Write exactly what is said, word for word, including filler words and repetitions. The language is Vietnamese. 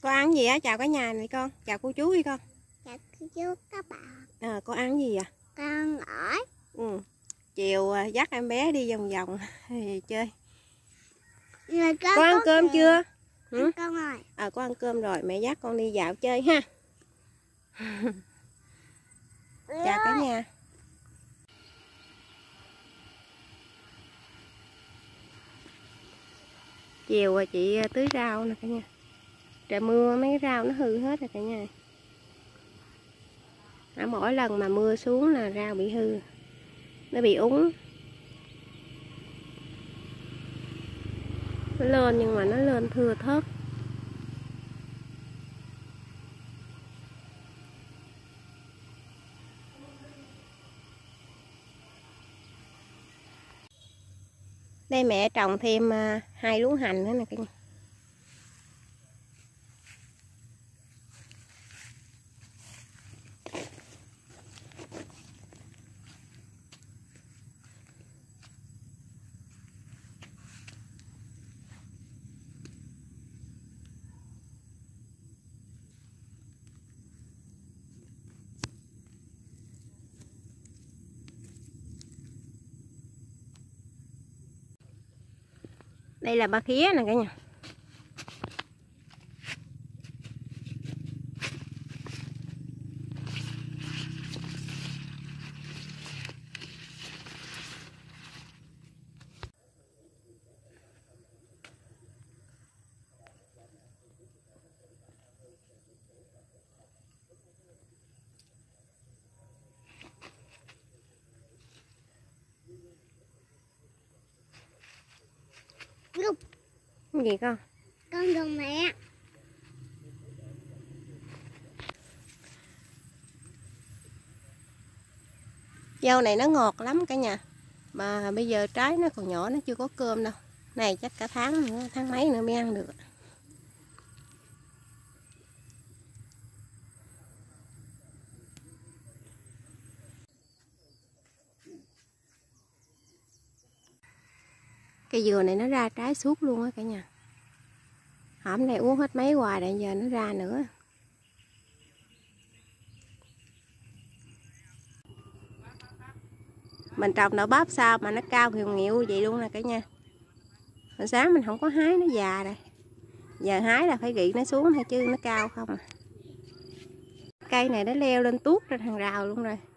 Con ăn gì á? Chào cả nhà này con. Chào cô chú đi con. Chào cô chú các bạn. À, con ăn gì vậy? Con ở. Ừ. Chiều dắt em bé đi vòng vòng chơi. Con, con ăn cơm kìa. Chưa? Ừ? Ăn cơm rồi. À, con ăn cơm rồi. Mẹ dắt con đi dạo chơi ha. Chào cả nhà. Chiều chị tưới rau nè cả nhà. Trời mưa mấy cái rau nó hư hết rồi cả nhà. À, mỗi lần mà mưa xuống là rau bị hư. Nó bị úng. Nó lên nhưng mà nó lên thưa thớt. Đây mẹ trồng thêm hai luống hành nữa nè cả nhà. Đây là ba khía nè cả nhà. Lúc. Cái gì con? Con gần mẹ. Dâu này nó ngọt lắm cả nhà. Mà bây giờ trái nó còn nhỏ, nó chưa có cơm đâu. Này chắc cả tháng nữa, tháng mấy nữa mới ăn được. Cây dừa này nó ra trái suốt luôn á cả nhà. Hổm này uống hết mấy hoài rồi giờ nó ra nữa. Mình trồng đậu bắp sao mà nó cao nghèo nghịu vậy luôn nè cả nhà. Hồi sáng mình không có hái, nó già rồi. Giờ hái là phải gị nó xuống thôi chứ nó cao không à. Cây này nó leo lên tuốt ra hàng rào luôn rồi.